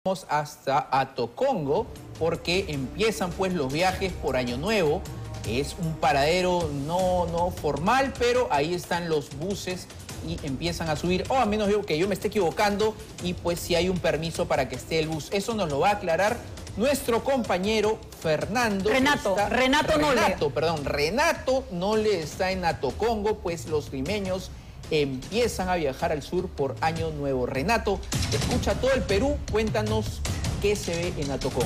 Hasta Atocongo, porque empiezan pues los viajes por Año Nuevo. Es un paradero no formal, pero ahí están los buses y empiezan a subir, o a menos que yo me esté equivocando, y pues si hay un permiso para que esté el bus. Eso nos lo va a aclarar nuestro compañero Fernando. Renato Nole está en Atocongo, pues los limeños empiezan a viajar al sur por Año Nuevo. Renato, escucha todo el Perú, cuéntanos qué se ve en Atocongo.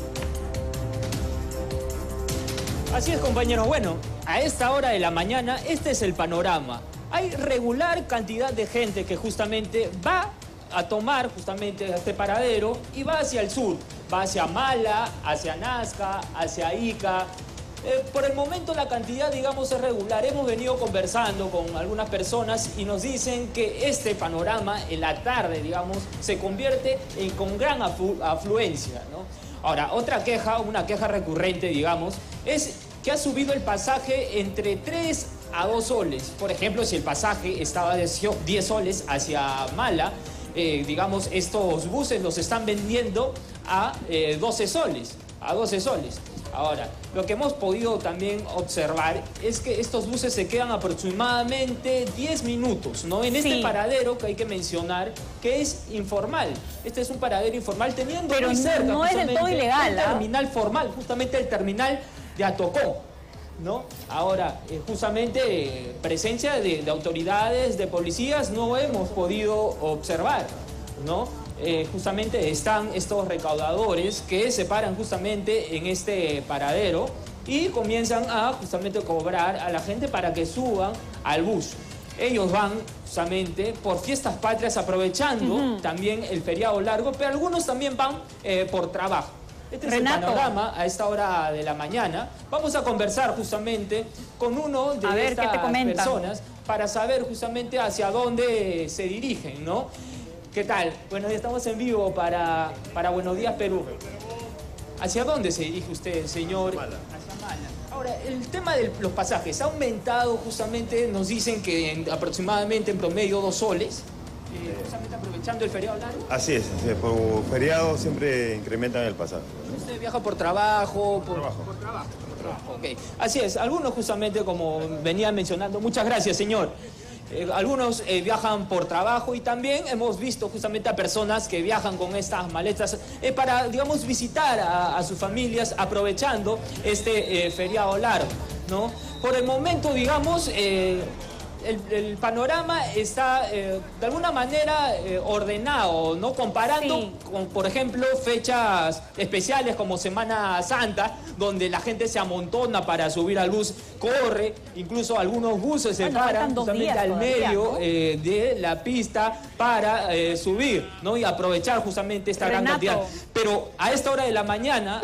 Así es, compañeros. Bueno, a esta hora de la mañana, este es el panorama. Hay regular cantidad de gente que justamente va a tomar justamente este paradero y va hacia el sur. Va hacia Mala, hacia Nazca, hacia Ica. Por el momento la cantidad, digamos, es regular. Hemos venido conversando con algunas personas y nos dicen que este panorama en la tarde, digamos, se convierte con gran afluencia, ¿no? Ahora, otra queja, una queja recurrente, digamos, es que ha subido el pasaje entre 3 a 2 soles. Por ejemplo, si el pasaje estaba de 10 soles hacia Mala, digamos, estos buses los están vendiendo a 12 soles. Ahora, lo que hemos podido también observar es que estos buses se quedan aproximadamente 10 minutos, ¿no? En este paradero que hay que mencionar que es informal. Este es un paradero informal teniendo pero muy cerca, no es del todo ilegal, un terminal formal, justamente el terminal de Atocongo, ¿no? Ahora, justamente presencia de autoridades, de policías, no hemos podido observar, ¿no? Justamente están estos recaudadores que se paran justamente en este paradero y comienzan a justamente cobrar a la gente para que suban al bus. Ellos van justamente por fiestas patrias, aprovechando también el feriado largo, pero algunos también van por trabajo. Este es el panorama a esta hora de la mañana. Vamos a conversar justamente con uno de estas personas para saber justamente hacia dónde se dirigen, ¿no? ¿Qué tal? Bueno, ya estamos en vivo para Buenos Días Perú. ¿Hacia dónde se dirige usted, señor? Mala. Hacia Mala. Ahora, el tema de los pasajes ha aumentado justamente, nos dicen que aproximadamente en promedio 2 soles, justamente aprovechando el feriado largo. Así es, por feriado siempre incrementan el pasaje, ¿no? ¿Usted viaja por trabajo? Por trabajo. Ok, así es, algunos justamente como venía mencionando, muchas gracias, señor. Algunos viajan por trabajo y también hemos visto justamente a personas que viajan con estas maletas para, digamos, visitar a sus familias aprovechando este feriado largo, ¿no? Por el momento, digamos, el panorama está de alguna manera ordenado, ¿no? Comparando con, por ejemplo, fechas especiales como Semana Santa, donde la gente se amontona para subir al bus, corre, incluso algunos buses se paran justamente al medio, ¿no? De la pista para subir, ¿no? Y aprovechar justamente esta gran cantidad. Pero a esta hora de la mañana,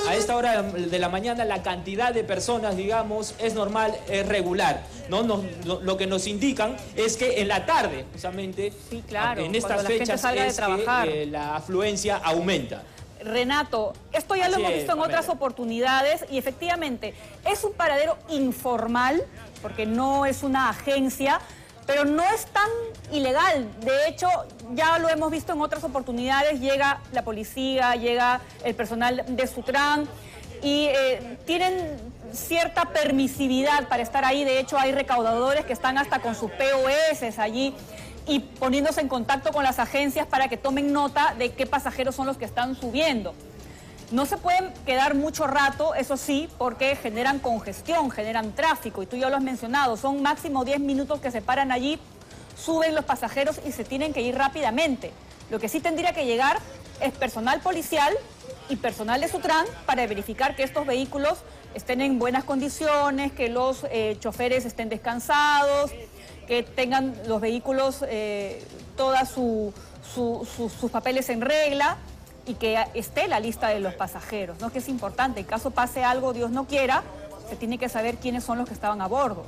la cantidad de personas, digamos, es normal, es regular, ¿no? Lo que nos indican es que en la tarde, justamente, en estas fechas, es que la afluencia aumenta. Renato, esto ya lo hemos visto en otras oportunidades y efectivamente es un paradero informal, porque no es una agencia, pero no es tan ilegal. De hecho, ya lo hemos visto en otras oportunidades, llega la policía, llega el personal de Sutran y tienen cierta permisividad para estar ahí. De hecho, hay recaudadores que están hasta con sus POS allí y poniéndose en contacto con las agencias para que tomen nota de qué pasajeros son los que están subiendo. No se pueden quedar mucho rato, eso sí, porque generan congestión, generan tráfico, y tú ya lo has mencionado, son máximo 10 minutos que se paran allí, suben los pasajeros y se tienen que ir rápidamente. Lo que sí tendría que llegar es personal policial y personal de Sutran para verificar que estos vehículos estén en buenas condiciones, que los choferes estén descansados, que tengan los vehículos todos sus papeles en regla y que esté la lista de los pasajeros, ¿no? Que es importante. En caso pase algo, Dios no quiera, se tiene que saber quiénes son los que estaban a bordo.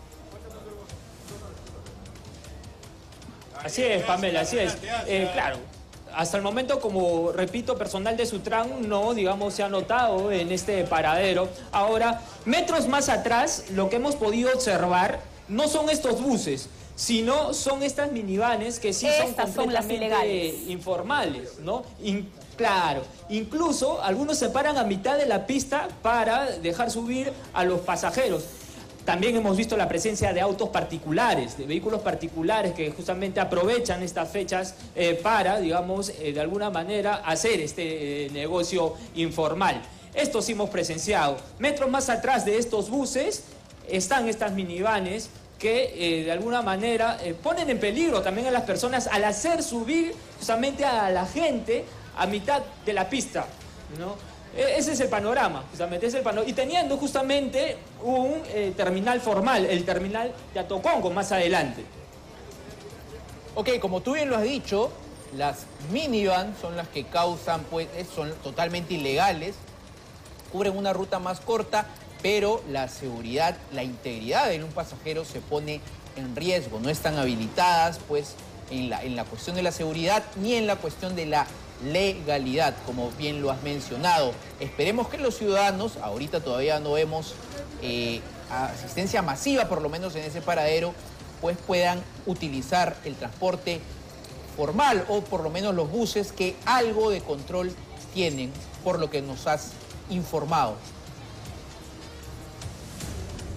Así es, Pamela, así es. Claro, hasta el momento, como repito, personal de Sutran no, digamos, se ha notado en este paradero. Ahora, metros más atrás, lo que hemos podido observar no son estos buses, sino son estas minivanes que sí son completamente informales, ¿no? Claro, incluso algunos se paran a mitad de la pista para dejar subir a los pasajeros. También hemos visto la presencia de autos particulares, de vehículos particulares que justamente aprovechan estas fechas para, digamos, de alguna manera hacer este negocio informal. Esto sí hemos presenciado. Metros más atrás de estos buses están estas minivanes que de alguna manera ponen en peligro también a las personas al hacer subir justamente a la gente a mitad de la pista, ¿no? Ese es el panorama, justamente, es el panorama. Y teniendo justamente un terminal formal, el terminal de Atocongo más adelante. Ok, como tú bien lo has dicho, las minivan son las que causan, pues, son totalmente ilegales, cubren una ruta más corta, pero la seguridad, la integridad de un pasajero se pone en riesgo. No están habilitadas, pues, en la cuestión de la seguridad ni en la cuestión de la legalidad, como bien lo has mencionado. Esperemos que los ciudadanos, ahorita todavía no vemos asistencia masiva, por lo menos en ese paradero, pues puedan utilizar el transporte formal o por lo menos los buses que algo de control tienen, por lo que nos has informado.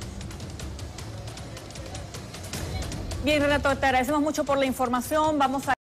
Bien, Renato, te agradecemos mucho por la información. Vamos a